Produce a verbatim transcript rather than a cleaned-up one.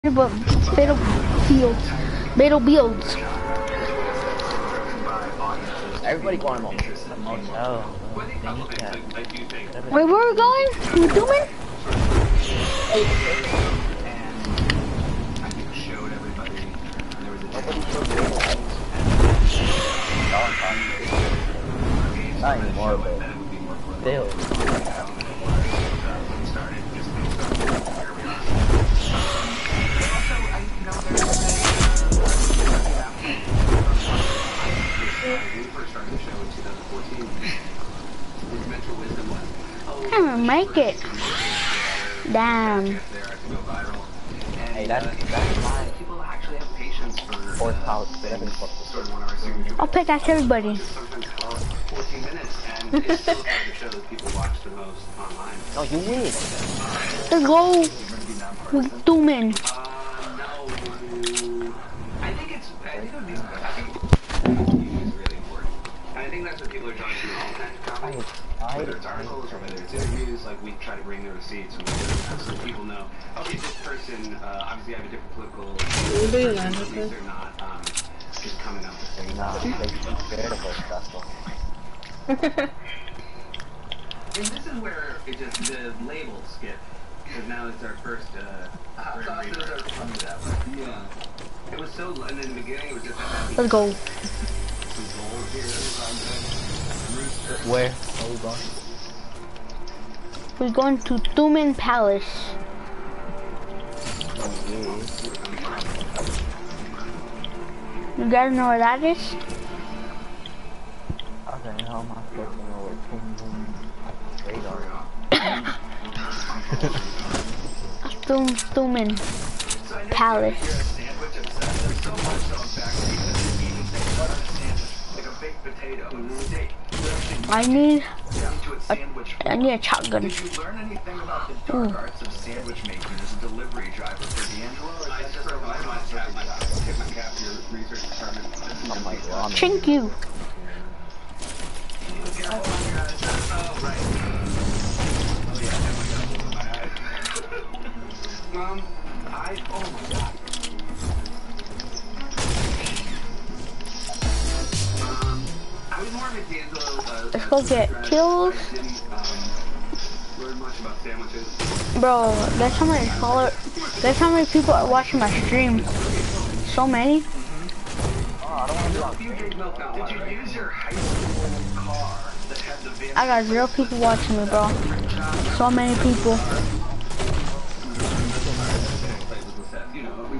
But fatal fields, fatal builds. Everybody going on the motel. Wait, where are we going? We doing? Not anymore, but still. Can't even make it. Damn. Hey, that's that's my fourth house. I'll pick out everybody. No, you win. Let's go. We're dooming. I think it's, I think it would be, I think is really important. And I think that's what people are trying to do all kinds of comments. Whether it's articles or whether it's interviews, like we try to bring the receipts and so people know, okay, this person, uh, obviously I have a different political, these are not, um, just coming up with things. Nah, they keep scared of us, that's all. And this is where it just, the labels skip. Because now it's our first, uh, hot sauces are funny that way. Yeah. It was so, and in the beginning it was just a Let's go. Where? Where are we going? We're going to Tumen Palace. You guys know where that is? Okay, how am I supposed to know where Tum Tum radar? Tum Tumen Palace. I need a, I need a shotgun. Did you learn anything about the dark arts of sandwich making as a delivery driver for D'Angelo? Or is that just a tip my cap your research department? I'm like, well, I'm Thank you. Oh, right. Oh, yeah, my eyes. Um, I, oh my god. Um, I was more of a D'Angelo, uh, Let's go get kills. Bro, that's how many follow that's how many people are watching my stream. So many. I got zero people watching me, bro. So many people.